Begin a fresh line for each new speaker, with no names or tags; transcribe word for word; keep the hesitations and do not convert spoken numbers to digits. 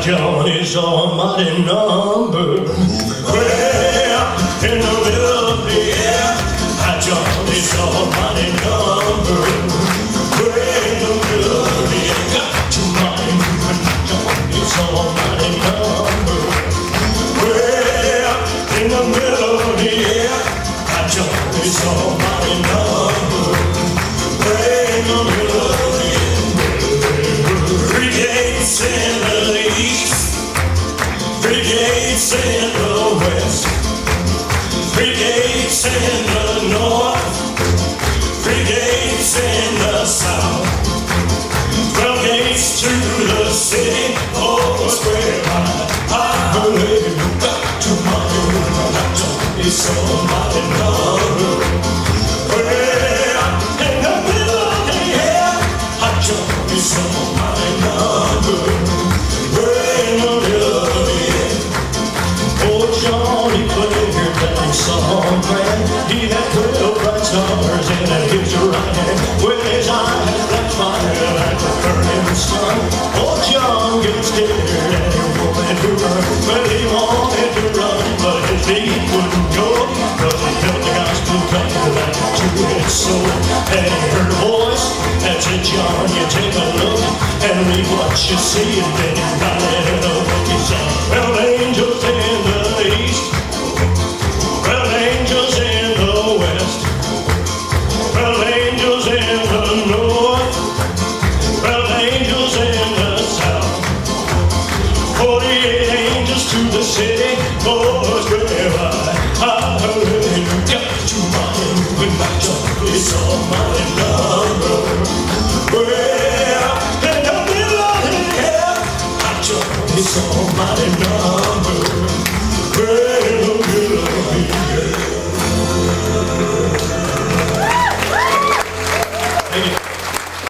Johnny's almighty number. Well, in the middle of the air, High Johnny's almighty number. Well, in the middle of the air, got to mind when High Johnny's almighty number. Well, in the middle of the air, High Johnny's almighty number. Well, in the middle of the air, three gates in the east, three gates in the west, three gates in the north, three gates in the south, twelve gates to the city, oh, square high. I believe you got to mind when I don't be so mighty number. Well, in the middle of the air, I don't be so mighty number. He had twelve bright stars in his right hand, with his eyes that fire like the burning sun. Oh, John gets scared and he wanted to run. Well, he wanted to run, but his feet wouldn't go, cause he felt the gospel coming back to his soul. And he heard a voice that said, John, you take a look and read what you see, and then you write it in a book. He said, well, angels in the east, well, angels in the west, well, angels in the north, well, angels in the south, forty-eight angels to the city, boys where I, I heard you got to mind when my tongue is on my number. Well, in the middle of the air, my tongue is on my number.